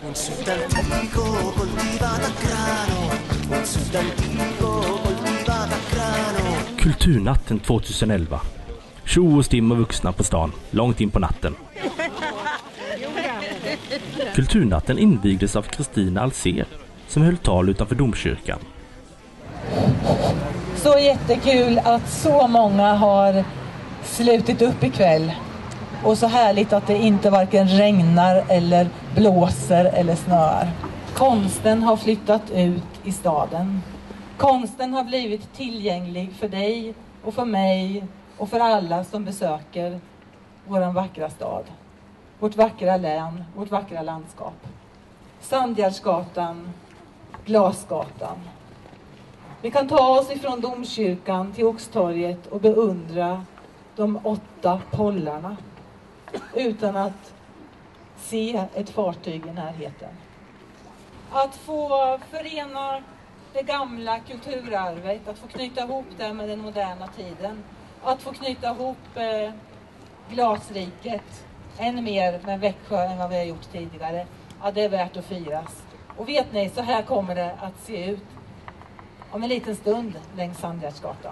Kulturnatten 2011. Tjo och stim och vuxna på stan, långt in på natten. Kulturnatten invigdes av Kristina Alser, som höll tal utanför domkyrkan. Så jättekul att så många har slutit upp ikväll. Och så härligt att det inte varken regnar eller blåser eller snöar. Konsten har flyttat ut i staden. Konsten har blivit tillgänglig för dig och för mig och för alla som besöker vår vackra stad. Vårt vackra län, vårt vackra landskap. Sandgärdsgatan, Glasgatan. Vi kan ta oss ifrån domkyrkan till Oxtorget och beundra de 8 pollarna utan att se ett fartyg i närheten. Att få förena det gamla kulturarvet, att få knyta ihop det med den moderna tiden, att få knyta ihop glasriket än mer med Växjö än vad vi har gjort tidigare. Ja, det är värt att firas. Och vet ni, så här kommer det att se ut om en liten stund längs Sandgärdsgatan.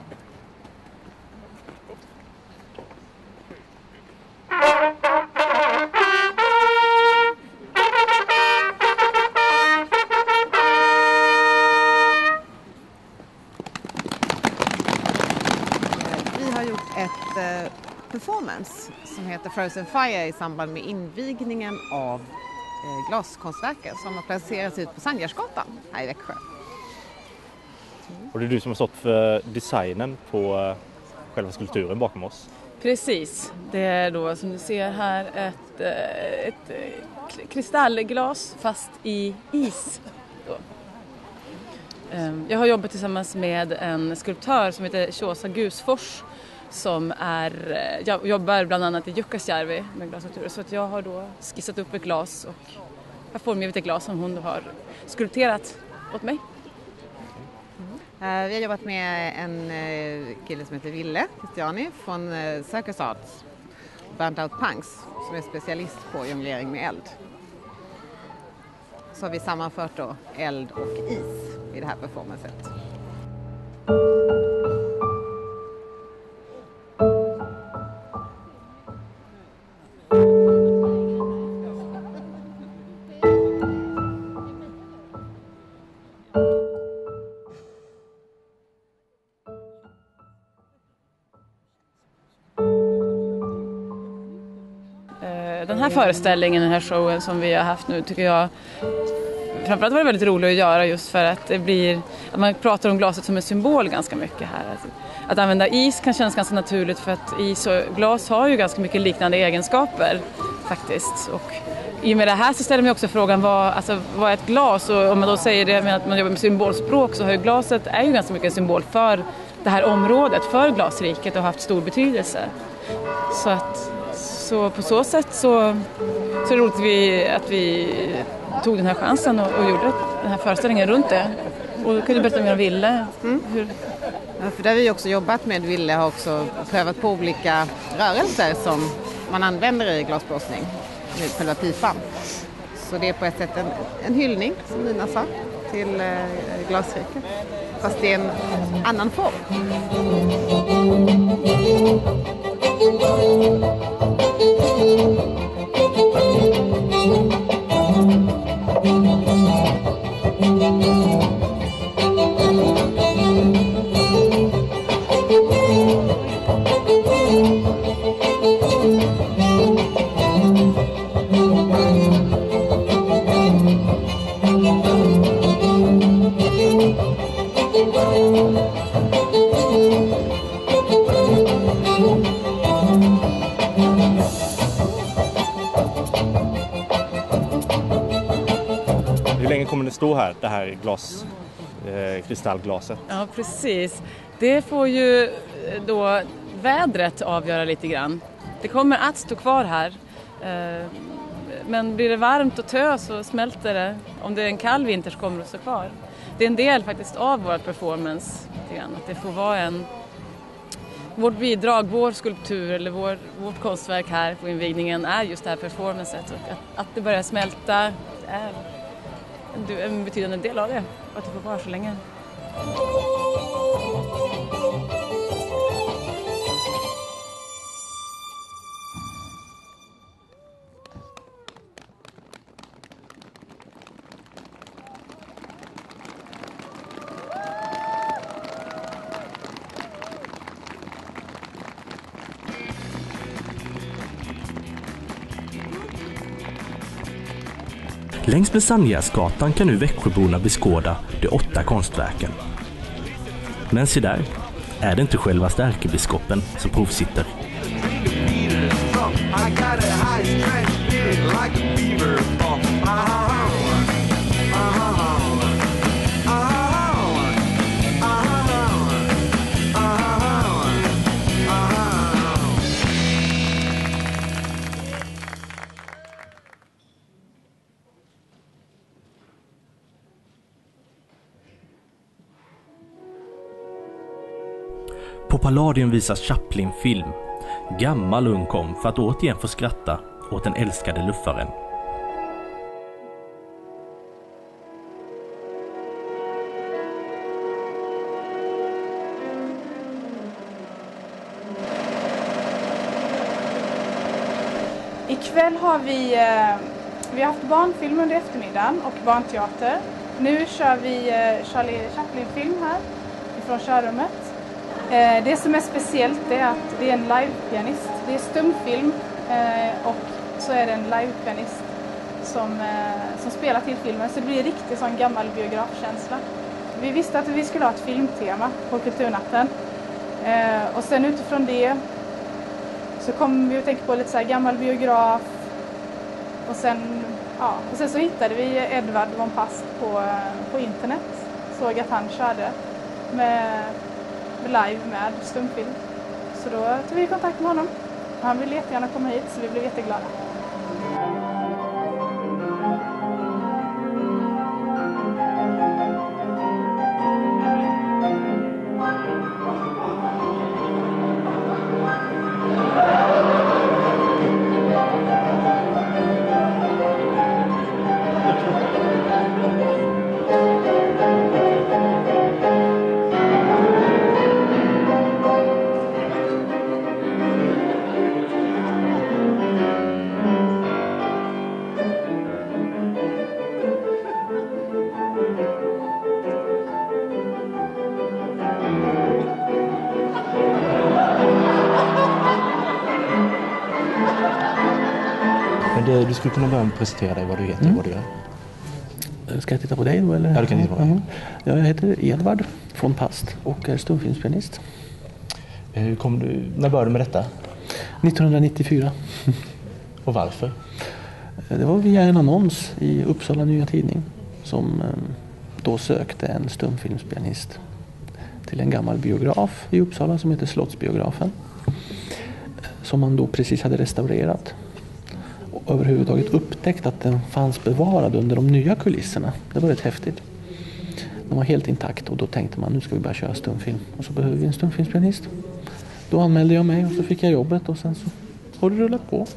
Vi har gjort ett performance som heter Frozen Fire i samband med invigningen av glaskonstverket som har placerats ut på Sandgärdsgatan här i Växjö. Och det är du som har stått för designen på själva skulpturen bakom oss. Precis, det är då som du ser här ett kristallglas fast i is. Jag har jobbat tillsammans med en skulptör som heter Tjosa Gusfors som jobbar bland annat i Jukkasjärvi med glasskulpturer. Så att jag har då skissat upp ett glas och jag formgivit ett glas som hon har skulpterat åt mig. Vi har jobbat med en kille som heter Ville Christiani från Circus Arts, Burnt Out Punks, som är specialist på jonglering med eld. Så har vi sammanfört då eld och is i det här performancet. Den här föreställningen, den här showen som vi har haft nu tycker jag framförallt var det väldigt roligt att göra just för att det blir, att man pratar om glaset som en symbol ganska mycket här. Att använda is kan kännas ganska naturligt för att is och glas har ju ganska mycket liknande egenskaper faktiskt. Och i och med det här så ställer man också frågan vad är ett glas, och om man då säger det med att man jobbar med symbolspråk så har ju glaset är ju ganska mycket en symbol för det här området, för glasriket och har haft stor betydelse. Så på så sätt så är det roligt att vi tog den här chansen och gjorde den här föreställningen runt det. Och då kunde du berätta mer om Ville. Ja, för där har vi också jobbat med Ville, har också prövat på olika rörelser som man använder i glasblåsning med själva pipan. Så det är på ett sätt en hyllning, som Nina sa, till glasriket. Fast det är en annan form. Hur länge kommer det stå här, det här kristallglaset? Ja, precis. Det får ju då vädret avgöra lite grann. Det kommer att stå kvar här. Men blir det varmt och tö så smälter det. Om det är en kall vinter så kommer det att stå kvar. Det är en del faktiskt av vår performance. Att det får vara vårt bidrag, vår skulptur eller vårt konstverk här på invigningen är just det här performancet. Och att det börjar smälta är en betydande del av det. Och att det får vara så länge. Längs med Sandgärdsgatan kan nu Växjöborna beskåda de 8 konstverken. Men se där, är det inte självaste ärkebiskopen som provsitter. På Palladium visas Chaplin-film. Gammal ung kom för att återigen få skratta åt den älskade luffaren. Ikväll har vi har haft barnfilm under eftermiddagen och barnteater. Nu kör vi Charlie Chaplin-film här ifrån körrummet. Det som är speciellt är att det är en livepianist. Det är stumfilm och så är det en livepianist som spelar till filmen. Så det blir riktigt sån gammal biografkänsla. Vi visste att vi skulle ha ett filmtema på Kulturnatten. Och sen utifrån det så kom vi att tänka på lite så här gammal biograf. Och sen så hittade vi Edvard von Past på internet. Såg att han körde med live med stumfilm. Så då tog vi kontakt med honom. Han ville jättegärna komma hit så vi blev jätteglada. Du skulle kunna börja med att presentera dig, vad du heter och vad du gör. Ska jag titta på dig då? Eller? Ja, du kan titta på dig. Ja, jag heter Edvard von Past och är stumfilmspianist. När började du med detta? 1994. Och varför? Det var via en annons i Uppsala Nya Tidning som då sökte en stumfilmspianist till en gammal biograf i Uppsala som heter Slottsbiografen. Som man då precis hade restaurerat. Och överhuvudtaget upptäckt att den fanns bevarad under de nya kulisserna. Det var rätt häftigt. Den var helt intakt och då tänkte man nu ska vi bara köra stumfilm. Och så behöver vi en stumfilmspianist. Då anmälde jag mig och så fick jag jobbet och sen så har det rullat på.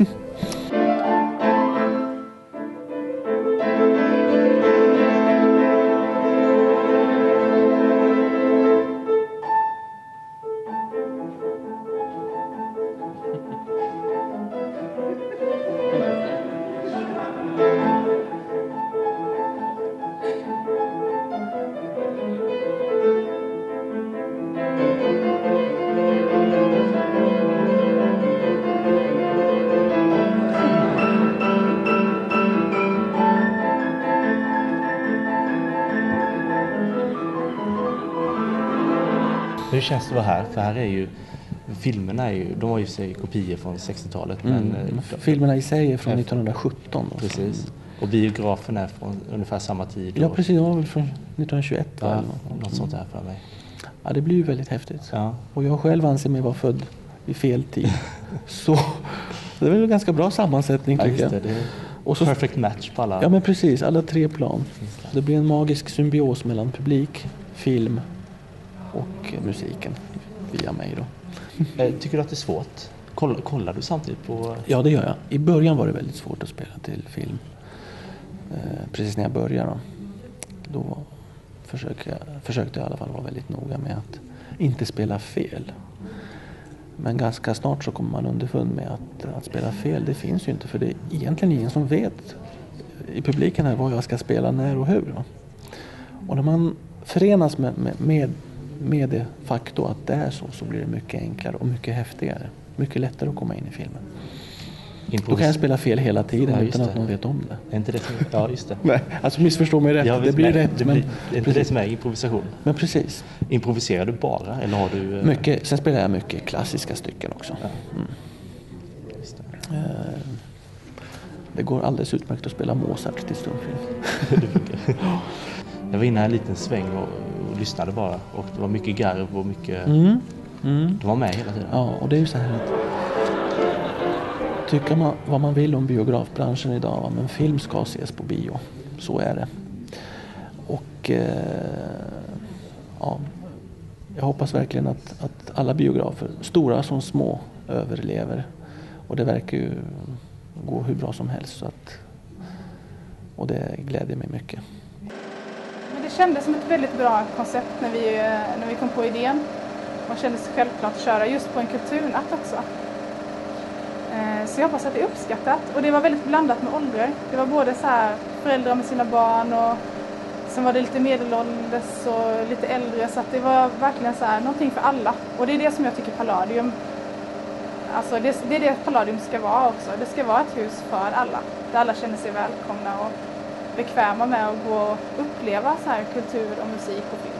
Hur känns det att vara här? För här är ju filmerna de har ju sig kopior från 60-talet. Men filmerna i sig är från 1917. Precis. Och biografen är från ungefär samma tid. Ja, precis. Det var väl från 1921. Ja, något sånt här för mig. Ja, det blir ju väldigt häftigt. Ja. Och jag själv anser mig vara född i fel tid. Så det är väl en ganska bra sammansättning tycker jag. Det är och så, perfect match på alla. Ja, men precis. Alla 3 plan. Det blir en magisk symbios mellan publik, film och musiken via mig då. Tycker du att det är svårt? Kollar du samtidigt på... Ja, det gör jag. I början var det väldigt svårt att spela till film. precis när jag började då försökte jag i alla fall vara väldigt noga med att inte spela fel. Men ganska snart så kommer man underfund med att spela fel, det finns ju inte, för det är egentligen ingen som vet i publiken här vad jag ska spela, när och hur. Och när man förenas med det faktum att det är så blir det mycket enklare och mycket häftigare. Mycket lättare att komma in i filmen. Då kan jag spela fel hela tiden utan att någon vet om det. Är inte det ja, just det. Nej, alltså missförstå mig rätt. Ja, det blir rätt. Det är inte det som är improvisation. Men precis. Improviserar du bara eller har du... Mycket, sen spelar jag mycket klassiska stycken också. Ja. Just det. Det går alldeles utmärkt att spela Mozart till stumfilm. Jag var inne en liten sväng och lyssnade bara. Och det var mycket garv och mycket... De var med hela tiden. Ja, och det är ju så här att tycker man vad man vill om biografbranschen idag, men film ska ses på bio. Så är det. Och jag hoppas verkligen att alla biografer, stora som små, överlever. Och det verkar ju gå hur bra som helst. Och det glädjer mig mycket. Men det kändes som ett väldigt bra koncept när vi kom på idén. Man kände sig självklart att köra just på en kulturnatt också. Så jag hoppas att det är uppskattat. Och det var väldigt blandat med åldrar. Det var både så här föräldrar med sina barn och sen var det lite medelålders och lite äldre. Så att det var verkligen så här någonting för alla. Och det är det som jag tycker Palladium, alltså det är det Palladium ska vara också. Det ska vara ett hus för alla. Där alla känner sig välkomna och bekväma med att gå och uppleva så här kultur och musik och film.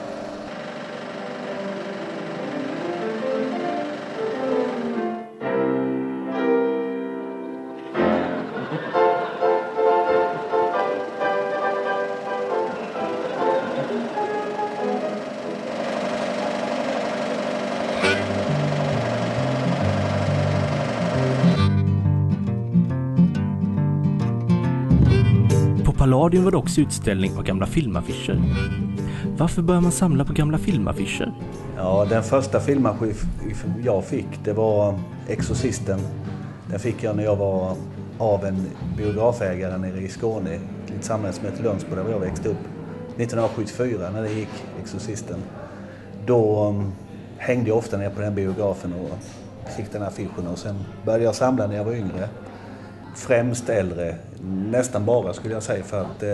Palladium var det också utställning av gamla filmaffischer. Varför börjar man samla på gamla filmaffischer? Ja, den första filmaffisch jag fick, det var Exorcisten. Den fick jag när jag var av en biografägare nere i Skåne, ett litet samhälle som heter Lundsbo, där jag växte upp. 1974 när det gick Exorcisten. Då hängde jag ofta ner på den biografen och fick den här affischen, och sen började jag samla när jag var yngre. Främst äldre, nästan bara skulle jag säga, för att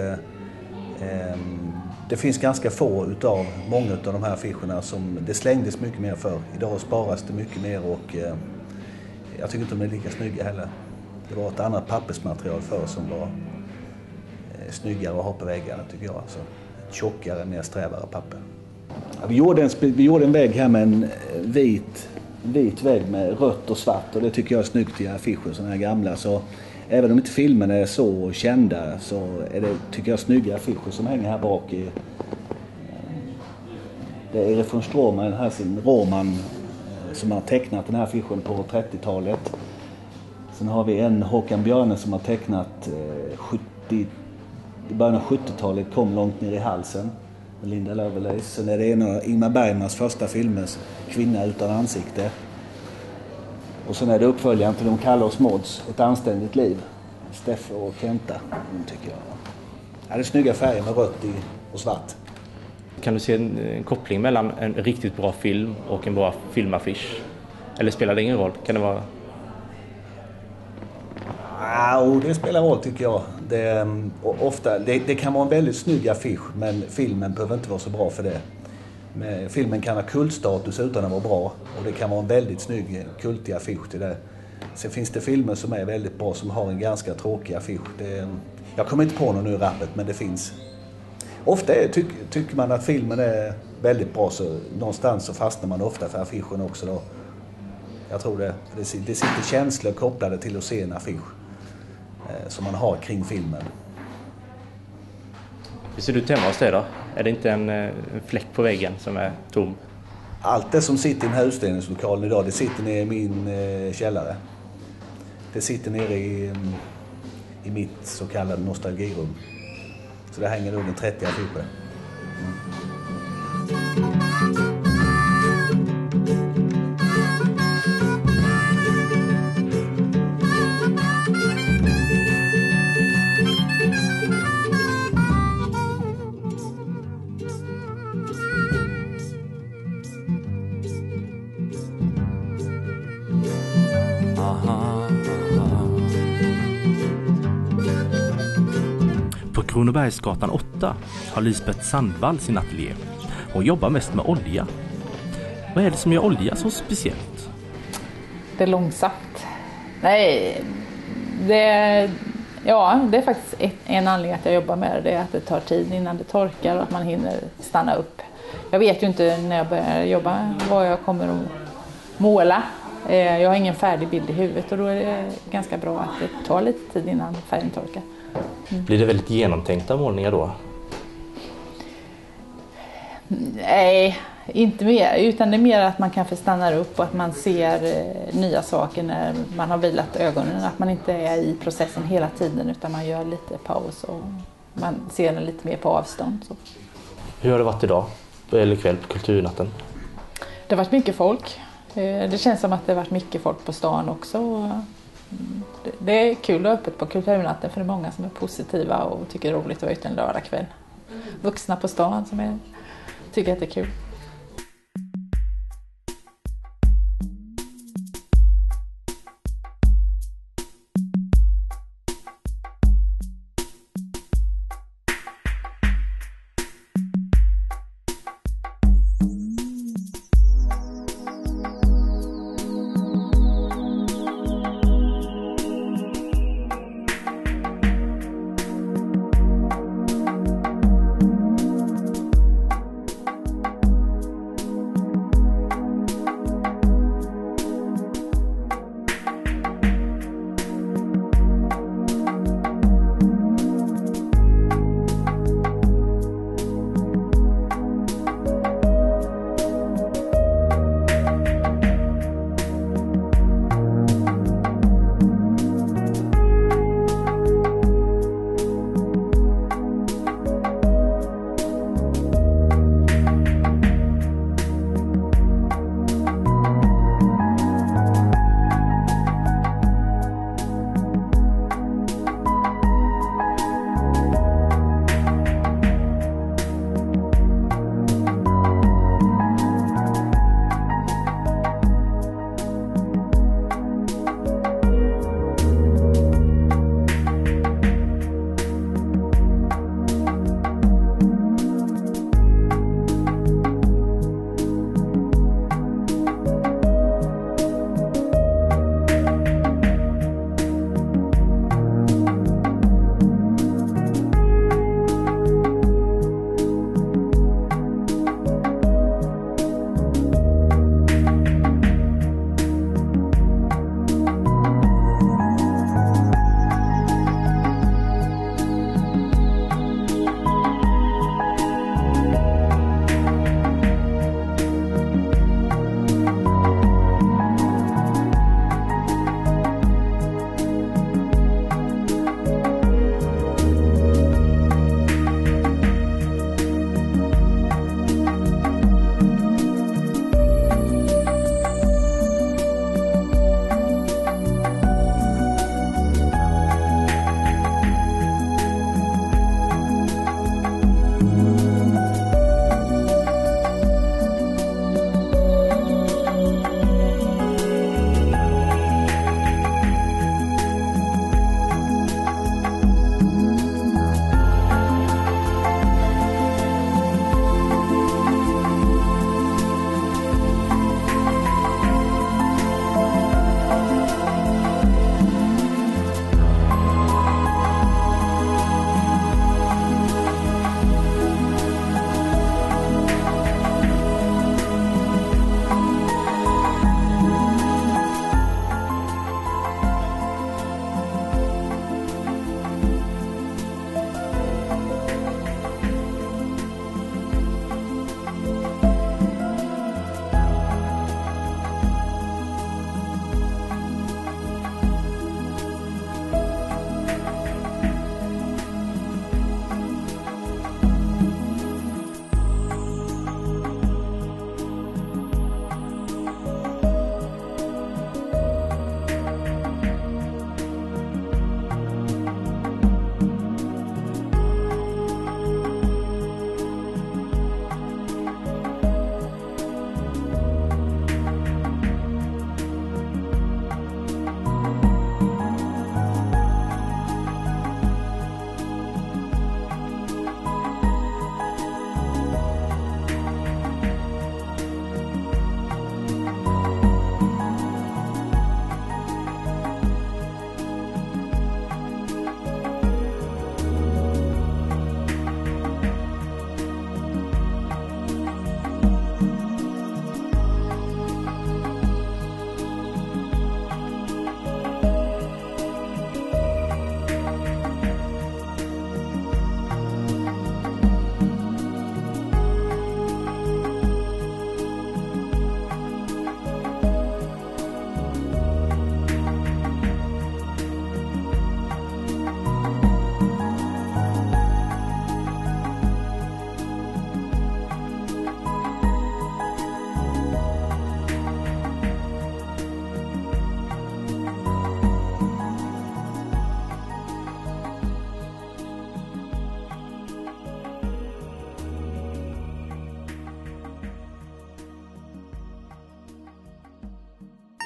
det finns ganska få utav många av de här affischerna som det slängdes mycket mer för. Idag sparas det mycket mer och jag tycker inte de är lika snygga heller. Det var ett annat pappersmaterial för som var snyggare att ha på väggarna, tycker jag. Alltså, tjockare, mer strävare papper. Ja, vi gjorde en vägg här med en vit vägg med rött och svart, och det tycker jag är snyggt i affischer, sådana här gamla. Så även om inte filmerna är så kända så är det, tycker jag, snygga affischer som hänger här bak i. Det är Erik von Stroman, den här sin Roman, som har tecknat den här affischen på 30-talet. Sen har vi en Håkan Björne som har tecknat i början av 70-talet, kom långt ner i halsen. Linda Lovelace. Sen är det en av Ingmar Bergmans första filmer, Kvinna utan ansikte. Och sen är det uppföljaren till De kallar oss Mods, Ett anständigt liv. Steffe och Kenta, tycker jag. Ja, det är snygga färger med rött och svart. Kan du se en koppling mellan en riktigt bra film och en bra filmaffisch? Eller spelar det ingen roll? Kan det vara... Ja, det spelar roll, tycker jag. Det kan vara en väldigt snygg affisch, men filmen behöver inte vara så bra för det. Men filmen kan ha kultstatus utan att vara bra, och det kan vara en väldigt snygg kultig affisch till det. Sen finns det filmer som är väldigt bra som har en ganska tråkig affisch. Jag kommer inte på någon nu i rappet, men det finns. Ofta tycker man att filmen är väldigt bra, så någonstans så fastnar man ofta för affischen också då. Jag tror det sitter känslor kopplade till att se en affisch som man har kring filmen. Hur ser du ut hemma hos dig då? Är det inte en fläck på väggen som är tom? Allt det som sitter i den här utställningslokalen idag, det sitter nere i min källare. Det sitter nere i mitt så kallade nostalgirum. Så det hänger nog en 30 affischer. Kronobergsgatan 8 har Lisbeth Sandvall sin ateljé. Hon jobbar mest med olja. Vad är det som gör olja så speciellt? Det är långsamt. Nej, det är faktiskt en anledning att jag jobbar med det. Det är att det tar tid innan det torkar och att man hinner stanna upp. Jag vet ju inte när jag börjar jobba vad jag kommer att måla. Jag har ingen färdig bild i huvudet och då är det ganska bra att det tar lite tid innan färgen torkar. Blir det väldigt genomtänkta målningar då? Nej, inte mer. Utan det är mer att man kanske stannar upp och att man ser nya saker när man har vilat ögonen. Att man inte är i processen hela tiden utan man gör lite paus och man ser den lite mer på avstånd. Så. Hur har det varit idag? Eller ikväll på Kulturnatten? Det har varit mycket folk. Det känns som att det har varit mycket folk på stan också. Det är kul att vara öppet på Kulturnatten för det är många som är positiva och tycker det är roligt att vara ute en lördagkväll. Vuxna på stan som tycker att det är kul.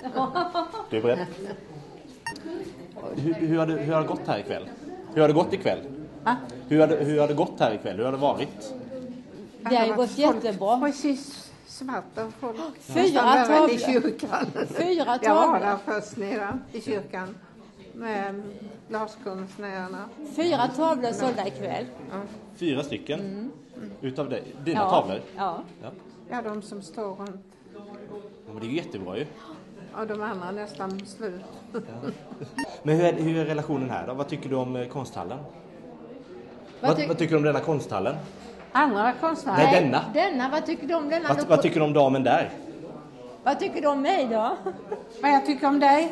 Du är beredd? Hur har det gått här ikväll? Hur har det gått ikväll? Hur har det gått här ikväll? Hur har det varit? Det har gått jättebra. Precis svart av folk. 4 tavlor. I kyrkan. 4 tavlor. Jag var där först nere i kyrkan med glaskonstnärerna. 4 tavlor sålda ikväll. 4 stycken? Utav dina tavlor? Ja. Ja, de som står runt. Ja, men det är ju jättebra ju. Och de andra nästan slut. Men hur är relationen här då? Vad tycker du om konsthallen? Vad tycker du om denna konsthallen? Andra konstnärer? Nej, Denna, vad tycker du om denna? Vad tycker du om damen där? Vad tycker du om mig då? Vad jag tycker om dig?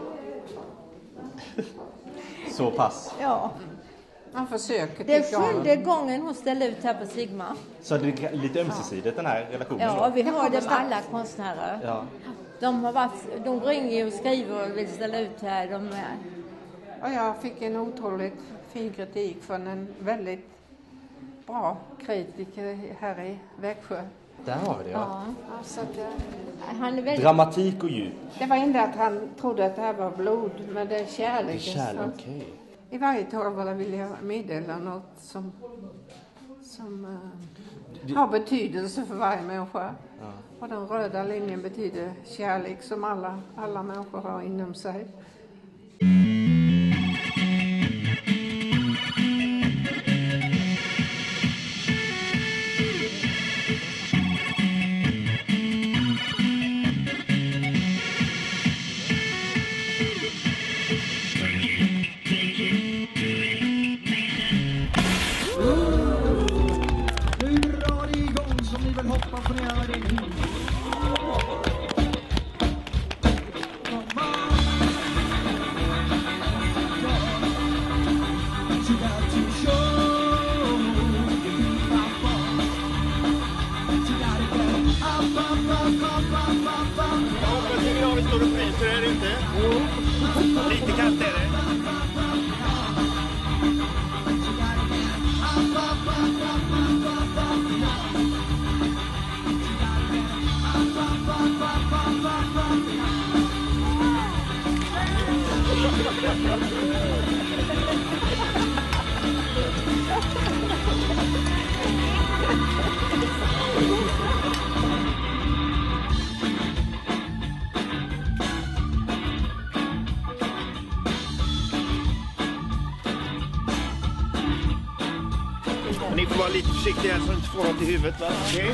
Så pass. Ja. Man försöker. Det är 7:e gången hon ställer ut här på Sigma. Så det är lite ömsesidigt den här relationen Ja, då? vi har det med alla konstnärer. Ja. De ringer och skriver och vill ställa ut här. Och jag fick en otroligt fin kritik från en väldigt bra kritiker här i Växjö. Där har vi det, ja. Så att, han är väldigt... Dramatik och djup. det var inte att han trodde att det här var blod, men det är kärlek. Det är kärlek, okej. I varje tavla vill jag meddela något som har betydelse för varje människa. Ja. Och den röda linjen betyder kärlek som alla människor har inom sig. Lite kallt är det. Ni får vara lite försiktiga så att ni inte får något i huvudet, va? Okej.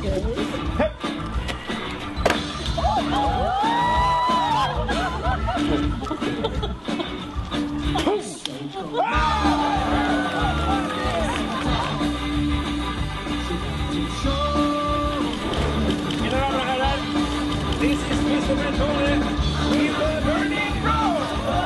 Mina damer och herrar, this is Mr. Mentone with the Burning Road!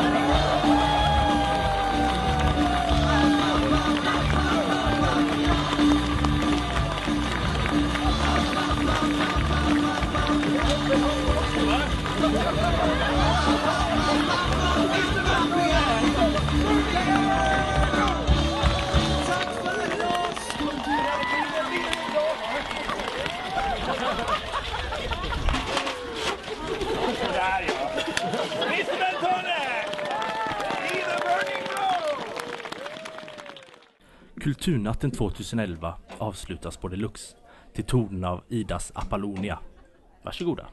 Där ja! Mr. Mentone! I the Burning Road! Kulturnatten 2011 avslutas på Deluxe till tonen av Idas Apollonia. Varsågoda.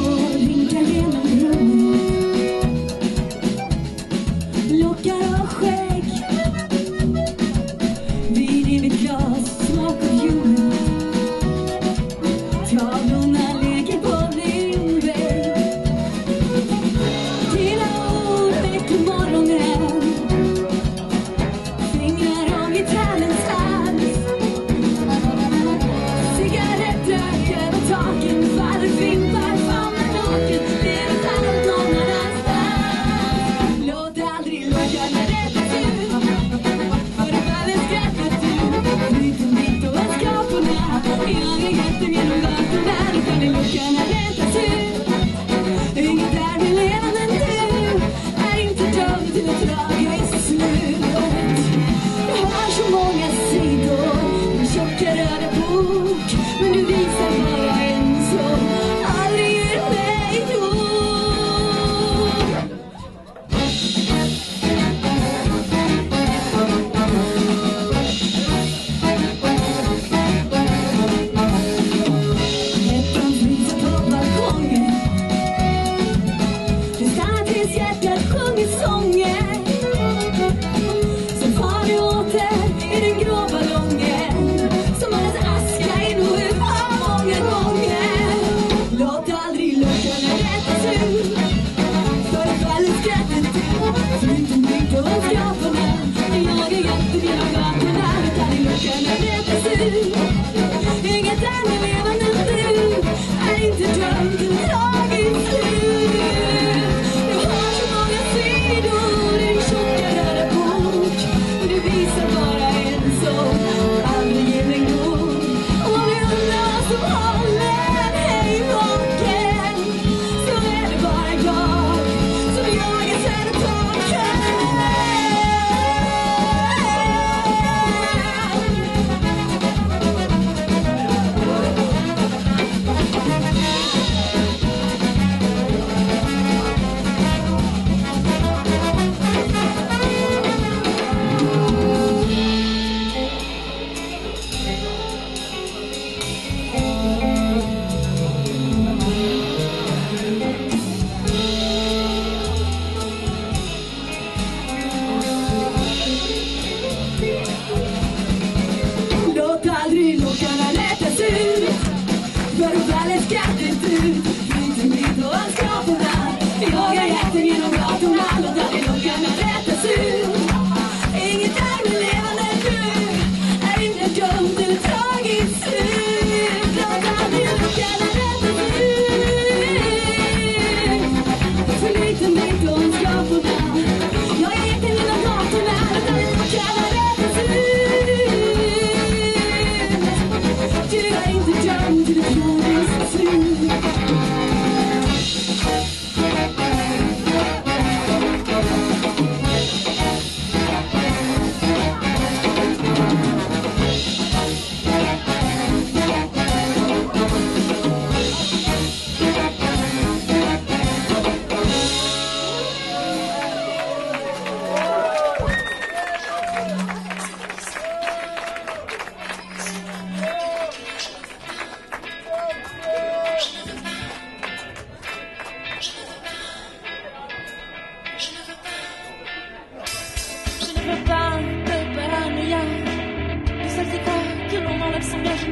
Lockar och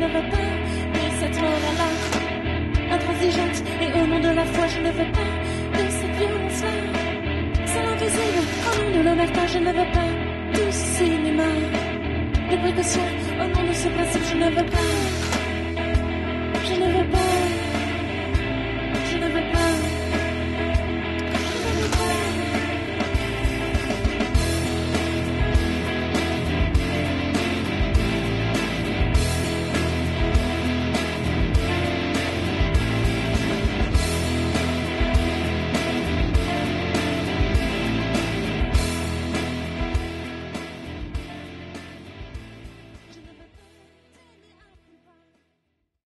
ne veux pas de cette mort-là intransigeante. Et au nom de la foi, je ne veux pas de cette violence-là. C'est l'invisible, au nom de l'omerta, je ne veux pas du cinéma. Les précautions, au nom de ce principe, je ne veux pas.